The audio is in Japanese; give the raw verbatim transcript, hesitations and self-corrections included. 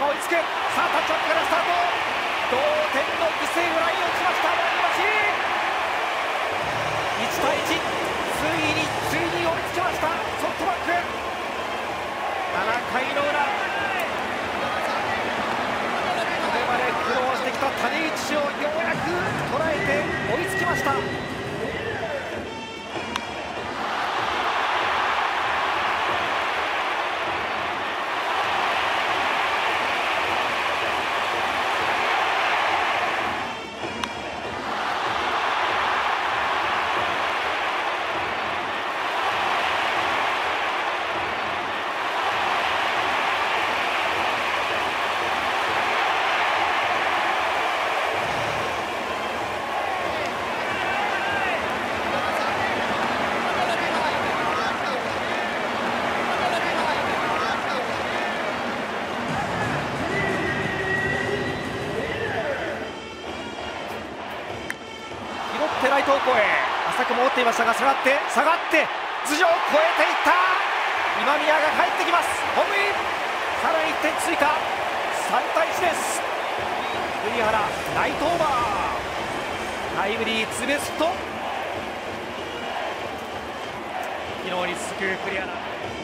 追いつく。さあタッチアップからスタート。同点の犠牲フライを打ちました前橋。いち対いち、ついについに追いつきましたソフトバンク。ななかいの裏、これまで苦労してきた種市をようやく捉えて追いつきました。ライト方向へ浅くも追っていましたが、下がって下がって頭上を越えていった。今宮が帰ってきます。ホームイン。さらにいってん追加。さん対いちです。栗原ライトオーバー、タイムリーツーベースヒット。昨日に続く栗原。